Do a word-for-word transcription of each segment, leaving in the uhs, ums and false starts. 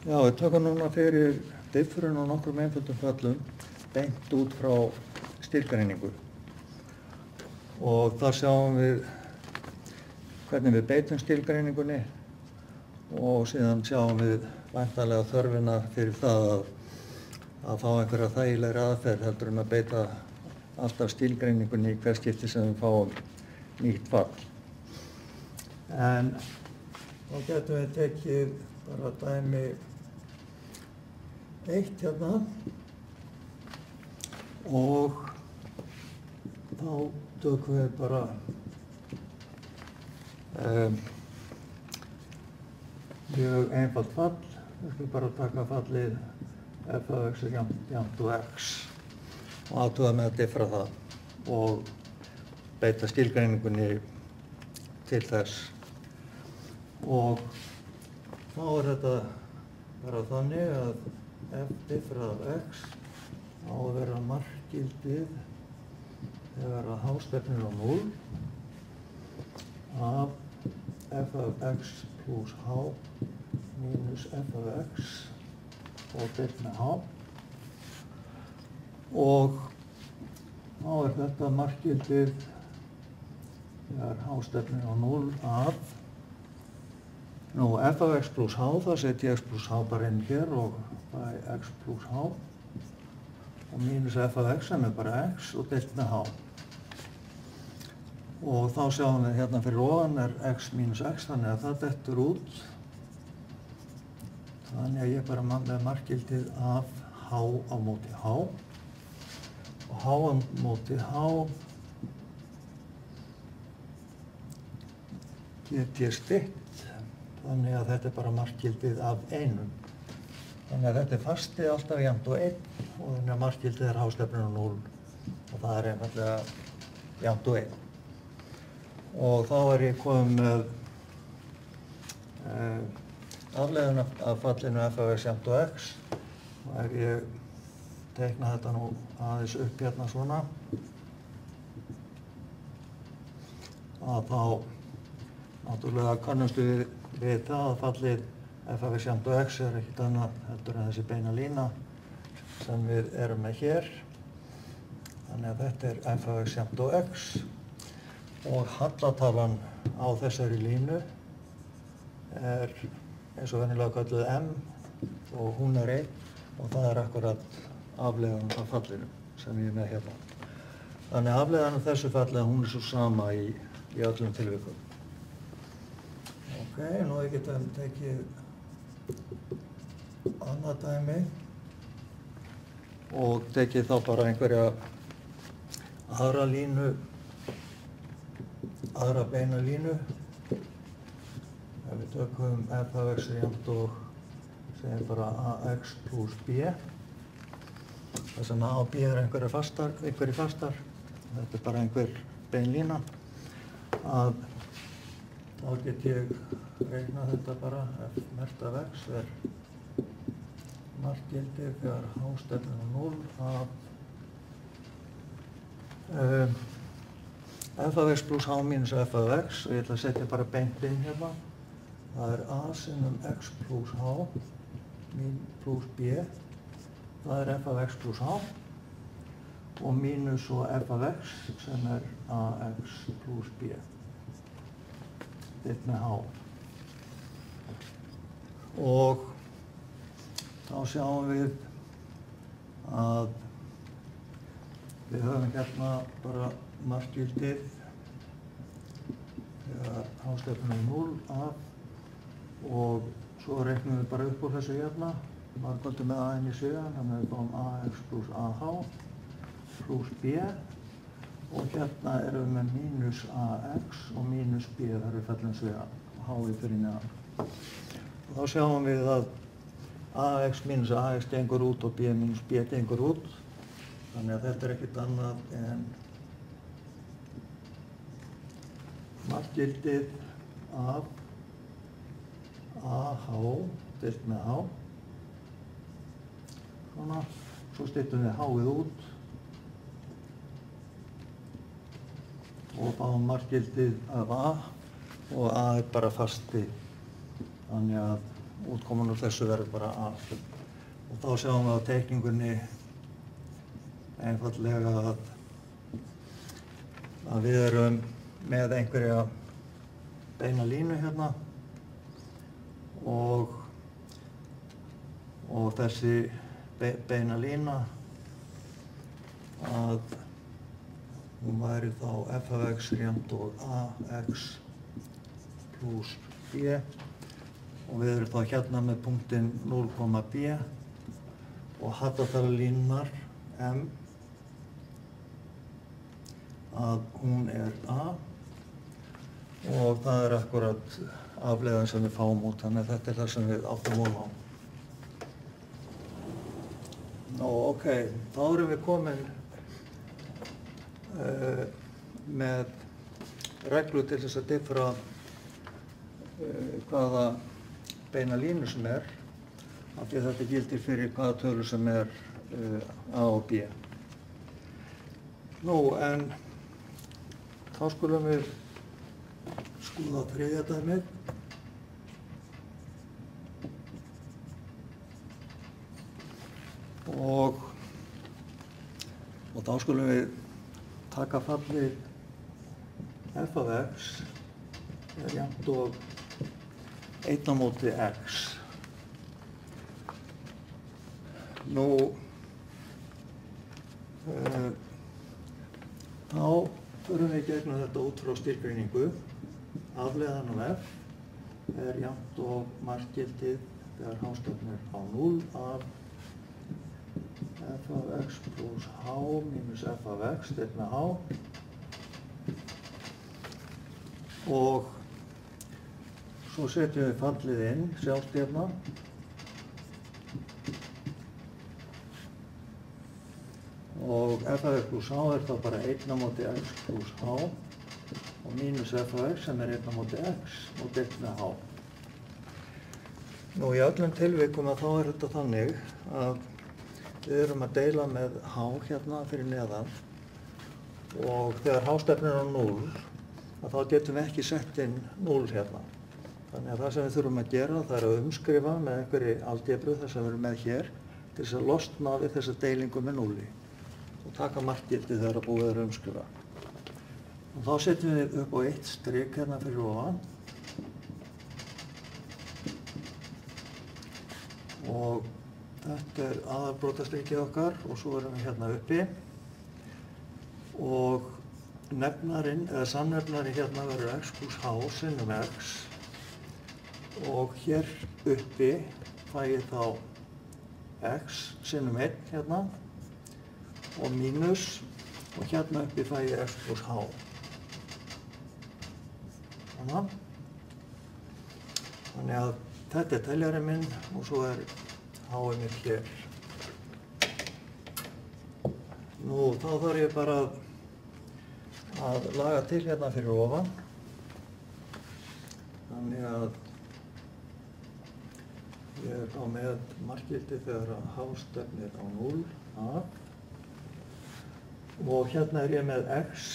Já, við tökum núna fyrir diffrun og nokkrum einföldum föllum beint út frá styrkgreiningu. Og þar sjáum við hvernig við beitum styrkgreiningunni og síðan sjáum við væntanlega þörfina fyrir það að, að fá einhverja þægilegri aðferð heldur en að beita alltaf stílgreiningunni í hver skipti sem við fáum nýtt fall. En þá getum við tekið bara dæmi eitt hérna og þá tökum við bara um, mjög einfalt fall. Við skulum bara taka fallið f af x er jafnt og x og athuga með að diffra það og beita stílgreiningunni til þess. Og þá er þetta bara þannig að f diffrað af x á að vera markgildið þegar að h-stefnir á núll af f af x pluss h mínus f af x og deilt með h. Og þá er þetta markgildið þegar h-stefnir á núll af nú f af x pluss h, það setja x pluss h bara inn hér og það er x pluss h og mínus f af x sem er bara x og deilt með h. Og þá sjáum við hérna fyrir ofan er x mínus x, þannig að það dettur út. Þannig að ég bara með markgildið af h á móti h og h á móti h get ég stytt, þannig að þetta er bara markgildið af einum. Þannig að þetta er fastið alltaf jafnt og einn og þannig að markgildið er h-stefnir á núll og það er einfaldlega jafnt og einn. Og þá er ég komið með uh, afleiðun af fallinu f af x jafnt og x og ef ég teikna þetta nú aðeins upp hérna svona að þá náttúrulega kannumst við við það að fallið f af x jafnt og x er ekkert annað heldur en þessi beina lína sem við erum með hér. Þannig að þetta er f af x jafnt og x og hallatalan á þessari línu er eins og venjulega kölluð m og hún er einn og það er akkurat afleiðan af fallinu sem ég er með hérna. Þannig að afleiðan af þessu falli hún er svo sama í, í öllum tilvikum. Ok, nú ég getum tekið annað dæmi og tekið þá bara einhverja aðra línu aðra beina línu. Ef við tökum f af x er jafnt og segjum bara ax pluss b. Það sem a og b er einhverjir fastar, einhverjir fastar. Þetta er bara einhver bein lína. Að þá get ég reiknað þetta bara f merkt af x er markgildið þegar h-stefnir á núll af um, f af x pluss h mínus f af x og ég ætla að setja bara beint inn hérna. Það er a sinnum x pluss h mín pluss b. Það er f af x pluss h og mínus og f af x sem er ax pluss b. Deilt með h. Og þá sjáum við að við höfum hérna bara markgildið þegar h-stefnir er núll af og svo reiknum við bara upp úr þessu hérna margföldum með a inn í svigan, þannig að við fáum ax pluss ah pluss b og hérna erum við með mínus ax og mínus b þar við fellum svigan og h í fyrir neðan. Og þá sjáum við að ax mínus ax gengur út og b mínus b gengur út. Þannig að þetta er ekkert annað en markgildið af ah deilt með h. Svona, svo styttum við h-ið út og fáum markgildið af a og a er bara fasti. Þannig að útkoman úr þessu verður bara a. Og þá sjáum við á teikningunni einfaldlega að, að við erum með einhverja beina línu hérna og, og þessi be, beina lína að hún væri þá f af x er jafnt og ax pluss b og við erum þá hérna með punktinn núll komma b og haddatala-línunar m að hún er a og það er akkurat afleiðan sem við fáum út, þannig að þetta er það sem við áttum von á. Nú, ok, þá erum við komin uh, með reglu til þess að diffra uh, hvaða beina línu sem er, af því að þetta gildir fyrir hvaða tölu sem er uh, a og b. Nú, en þá skulum við skoða þriðja dæmið. Og, og þá skulum við taka fallið f af x er jafnt og einn á móti x. Nú, uh, þá förum við gegnum þetta út frá skilgreiningu. Afleiðan af f er jafnt og markgildið þegar h-stefn er á núll af f af x pluss h mínus f af x deilt með h. Og svo setjum við fallið inn sjálft hérna. Og f af x pluss h er þá bara einn á móti x pluss h og mínus f af x sem er einn á móti x og deilt með h. Nú í öllum tilvikum að þá er þetta þannig að við erum að deila með h hérna fyrir neðan og þegar h-stefn er á núll að þá getum við ekki sett inn núll hérna. Þannig að það sem við þurfum að gera það er að umskrifa með einhverri algebru þess að við erum með hér til þess að losna við þessa deilingu með núlli og taka markgildið þegar að búið er að umskrifa. Og þá setjum við upp á eitt strik hérna fyrir ofan og þetta er aðalbrotastrikið okkar og svo erum við hérna uppi og nefnarinn, eða samnefnarinn hérna verður x pluss h sinnum x og hér uppi fæ ég þá x sinnum einn hérna og mínus og hérna uppi fæ ég x pluss h. Þannig. Þannig að þetta er teljarinn minn og svo er h-ið mitt hér. Nú, þá þarf ég bara að, að laga til hérna fyrir ofan. Þannig að ég er þá með markgildi þegar að h-stefnir á núll af og hérna er ég með x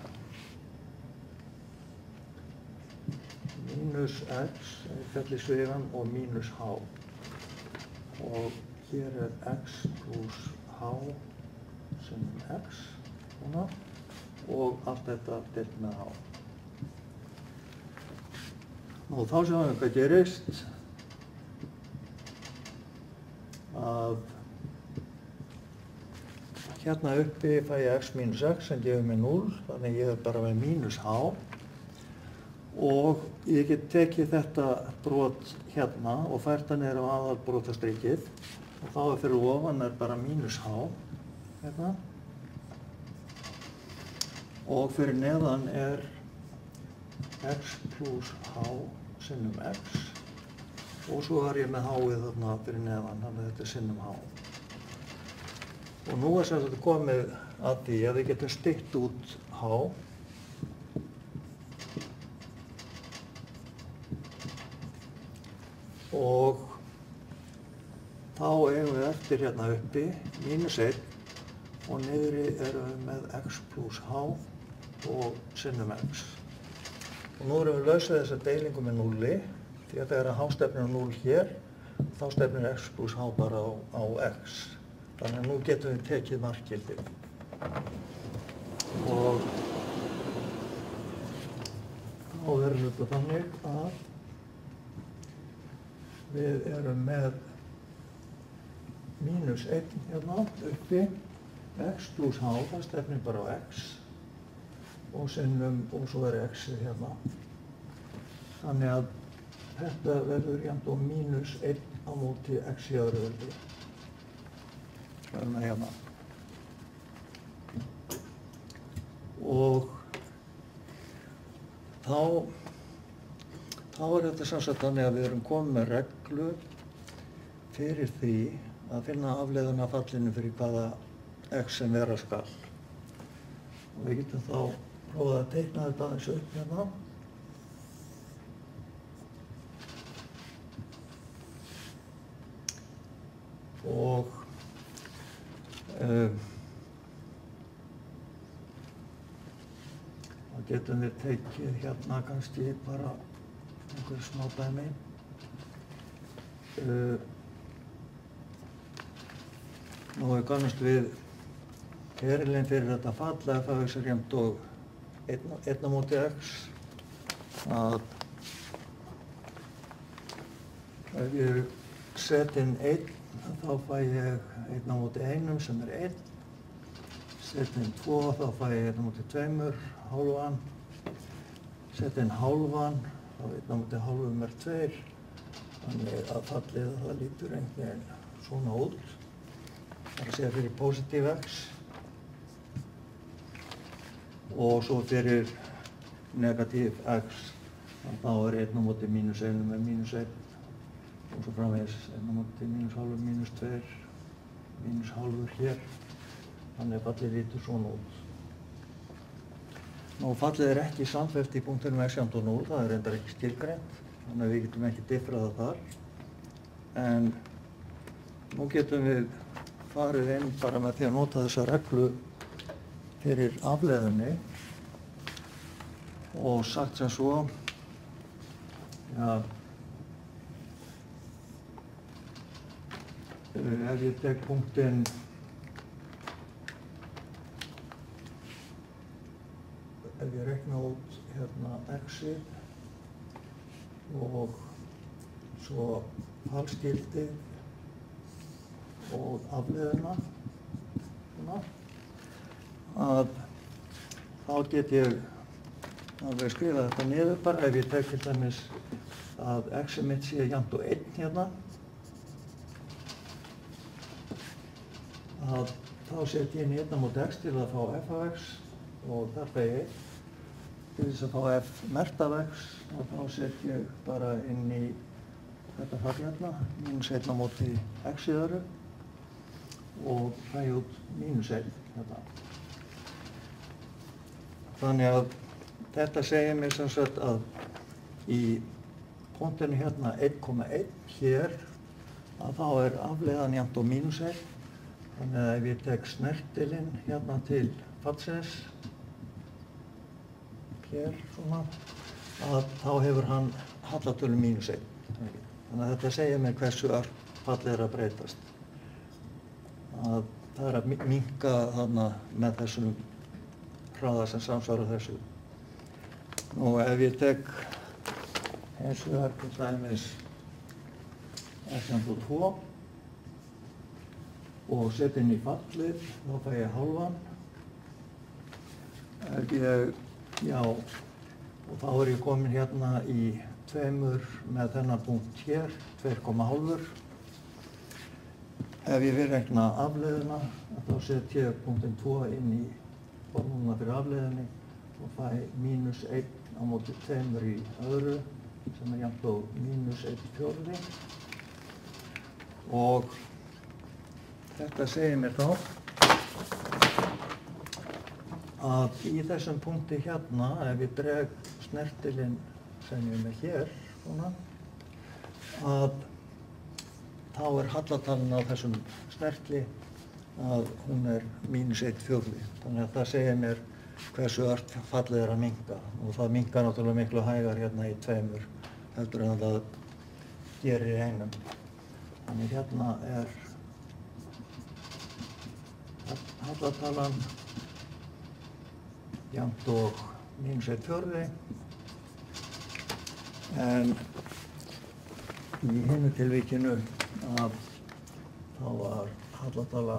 mínus x, fellir svigan og mínus h og hér er x pluss h sinnum x svona, og allt þetta deilt með h. Nú þá sjáum við hvað gerist að hérna uppi fæ ég x mínus x sem gefur mig núll, þannig ég er bara með mínus h og ég get tekið þetta brot hérna og fært það niður á aðalbrotastrikið og þá er fyrir ofan er bara mínus h hérna og fyrir neðan er x pluss h sinnum x og svo er ég með h-ið þarna fyrir neðan, þannig að þetta er sinnum h. Og nú er sem sagt komið að því að við getum stytt út h og þá eigum við eftir hérna uppi mínus einn og niðri erum við með x pluss h og sinnum x. Og nú erum við lausað þessa deilingu með núlli Því að þegar h stefnir á núll hér, þá stefnir x pluss h bara á, á x. Þannig að nú getum við tekið markgildið. Og þá verður þetta þannig að við erum með mínus einn hérna uppi, x pluss h, það stefnir bara á x og sinnum, og svo er x-ið hérna. Þannig að þetta verður jafnt og mínus einn á móti x í öðru veldi. Verðum við hérna. Og þá, þá er þetta sem sagt þannig að við erum komið með reglu fyrir því að finna afleiðuna af fallinu fyrir hvaða x sem vera skal. Og við getum þá prófað að teikna þetta aðeins upp hérna. Og um, þá getum við tekið hérna kannski bara einhver smá dæmi. Uh, nú við kannast við ferilinn fyrir þetta fall ef f(x) er jafnt og einn á móti x. Að ef ég set inn einn, þá fæ ég einn á móti einum sem er einn. Set inn tvo, þá fæ ég einn á móti tveimur, hálfan. Set inn hálfan, þá einn á móti hálfum er tveir. Þannig að fallið það lítur einhvern veginn svona út. Það er að segja fyrir positív x. Og svo fyrir negatív x, þá er einn á móti mínus einum er mínus einn. Og svo framvegis einn á móti mínus hálfur, mínus tveir, mínus hálfur hér. Þannig að fallið lítur svona út. Nú fallið er ekki samfellt í punktinum x jafnt og núll, það er reyndar ekki skilgreint. Þannig að við getum ekki diffrað það þar. En nú getum við farið inn bara með því að nota þessa reglu fyrir afleiðunni og sagt sem svo, ja, ef ég tek punktinn ef ég rekna út hérna x-ið og svo fallsgildið og afleiðuna, svona, að þá get ég alveg skrifa þetta niður bara ef ég tek til dæmis að x-ið mitt sé jafnt og einn hérna, að þá set ég inn einn á móti x til að fá f af x og þar fæ ég einn. Til þess að fá f mert af x og þá set ég bara inn í þetta fall hérna, mínus einn á móti x í öðru og fæ út mínus einn hérna. Þannig að þetta segir mér sem sagt að í punktinu hérna einn komma einn hér að þá er afleiðan jafnt og mínus einn. Þannig að ef ég tek snertilinn hérna til fallsins hér svona, að þá hefur hann hallatölu mínus einn. Þannig að þetta segir mér hversu ört fallið er að breytast. Að það er að minnka þarna með þessum hraða sem samsvarar þessu. Nú ef ég tek eins og það er til dæmis x jafnt og tvo og set inn í fallið, þá fæ ég hálfan. Ef ég, já, og þá er ég komin hérna í tveimur með þennan punkt hér, tvö komma fimm. Ef ég vil reikna afleiðuna, þá set ég punktinn tvo inn í formúluna fyrir afleiðinni og fæ mínus einn á móti tveimur í öðru, sem er jafnt og mínus einn fjórði. Og þetta segir mér þá að í þessum punkti hérna, ef ég dreg snertilinn sem ég er með hér, svona, að þá er hallatalinn á þessum snertli að hún er mínus einn fjórði. Þannig að það segir mér hversu ört fallið er að minnka og það minnkar náttúrulega miklu hægar hérna í tveimur heldur en það gerir í einum. Þannig hérna er hallatalan jafnt og mínus einn fjórði, en í hinu tilvikinu að þá var hallatala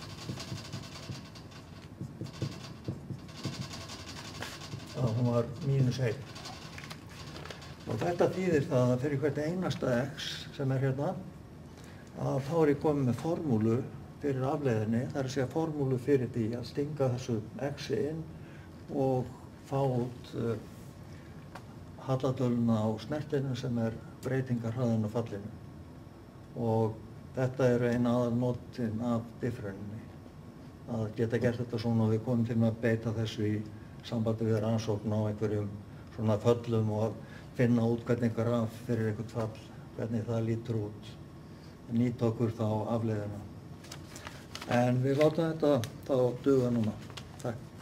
að hún var mínus einn. Og þetta þýðir það að fyrir hvert einasta x sem er hérna, að þá er ég komið með formúlu fyrir afleiðinni, það er að segja formúlu fyrir því að stinga þessu x-i inn og fá út uh, hallatöluna á snertinu sem er breytingarhraðinn á fallinu. Og þetta er eina aðalnotin af diffruninni, að geta gert þetta svona og við komum til með að beita þessu í sambandi við rannsókn á einhverjum svona föllum og að finna út hvernig einhver af fyrir einhvert fall, hvernig það lítur út, nýta okkur þá afleiðina. En við látum þetta þá duga núna. Takk.